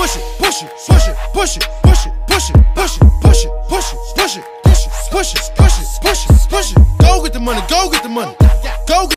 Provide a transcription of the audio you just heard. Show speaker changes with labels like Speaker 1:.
Speaker 1: push it, push it, push it, push it, push it, push it, push it, push it, push it, push it, push it, push it, push it, push it, push it. Go get the money, go get the money, go get